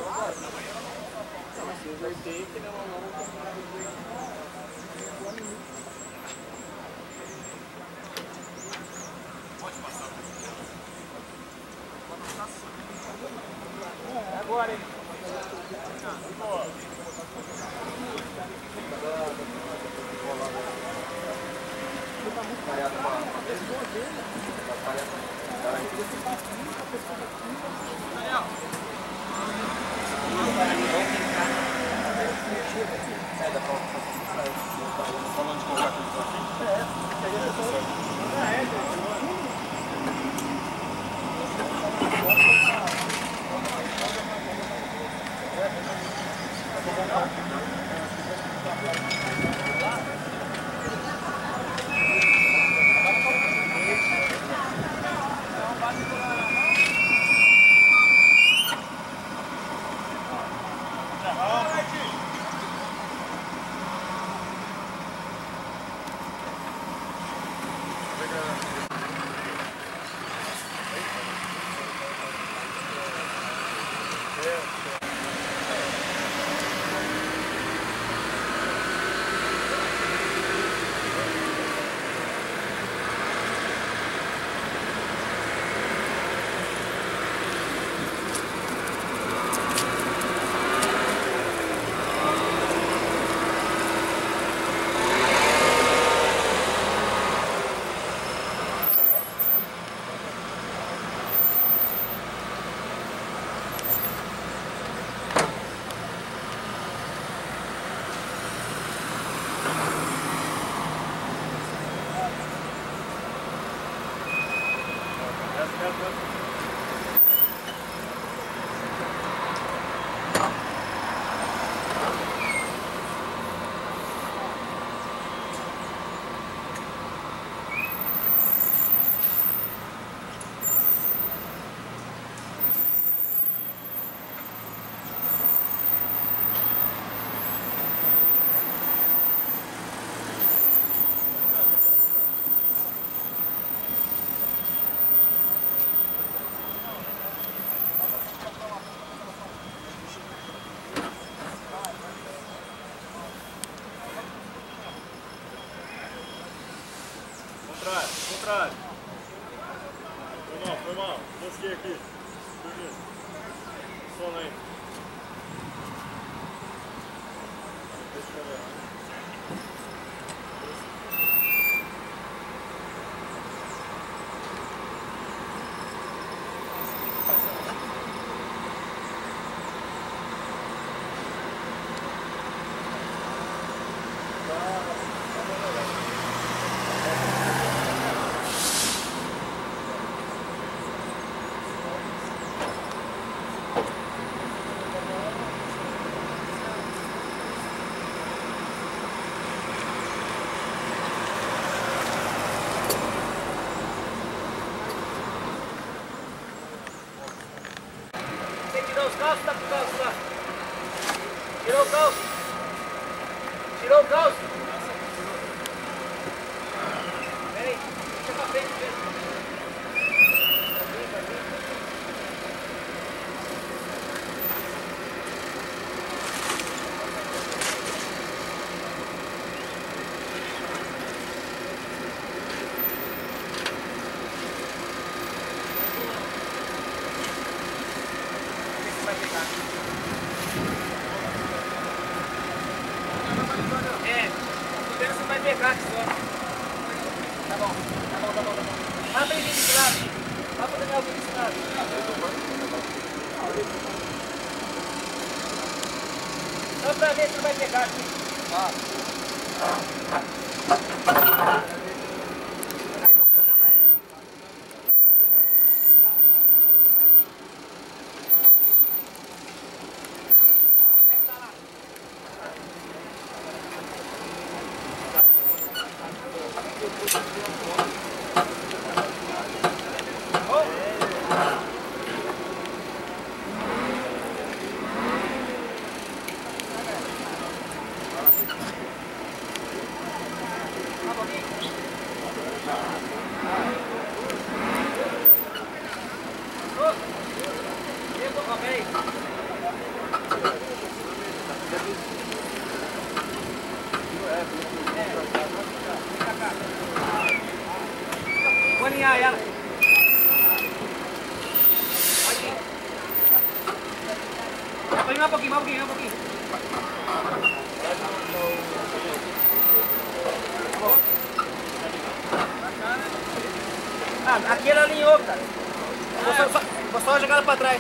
Agora, hein? Contrário. Foi mal. Mosquei aqui. Só lento. Deixa eu ver. Tirou os calços, tá com o calço lá. Tirou o calço. Tirou o calço. Pera aí, deixa pra frente mesmo. Você vai pegar aqui só. Tá bom. Vai pra ele desse lado. Vai pra Daniel desse lado. Só pra ver se vai pegar aqui. Tá bom. Vem mais um pouquinho, mais um pouquinho, mais um pouquinho. Ah, aqui ela alinhou, cara. Vou só jogar ela pra trás.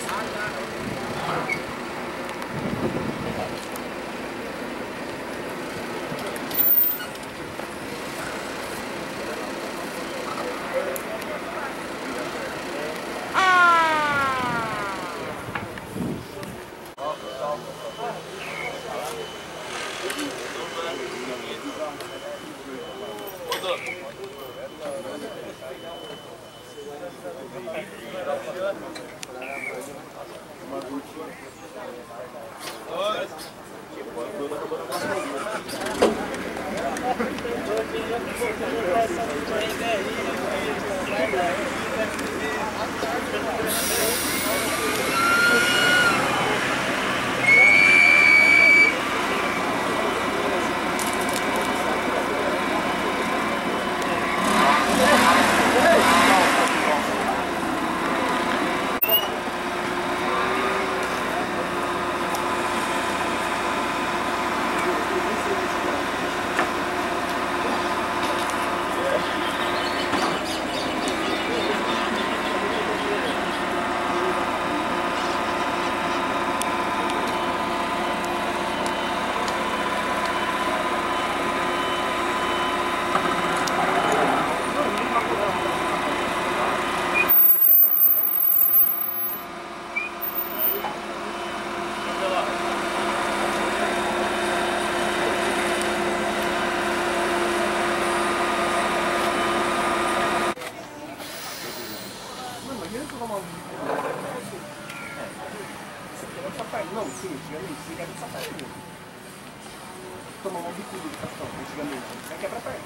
Não, sim, antigamente, você quebra essa perna mesmo. Tomar uma bicuda de cartão, antigamente. Você quebra a perna.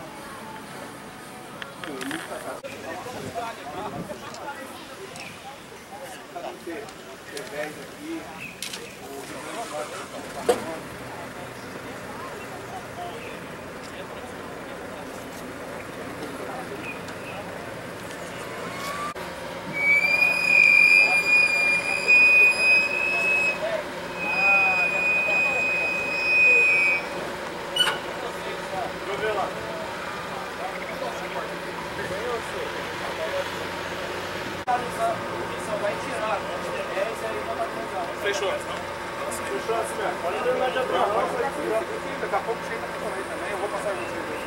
Fechou. Fechou assim mesmo. Pode terminar de abrir a roça aí. Daqui a pouco chega aqui também. Eu vou passar vocês dois.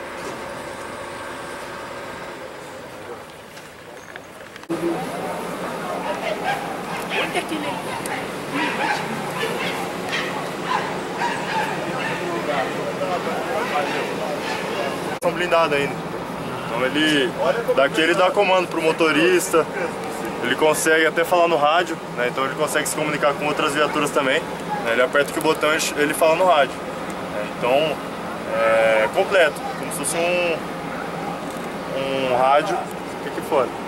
São blindados ainda. Então daqui ele dá comando pro motorista, ele consegue até falar no rádio, né? Então ele consegue se comunicar com outras viaturas também, né? Ele aperta aqui o botão e ele fala no rádio, né? Então é completo, como se fosse um rádio aqui fora.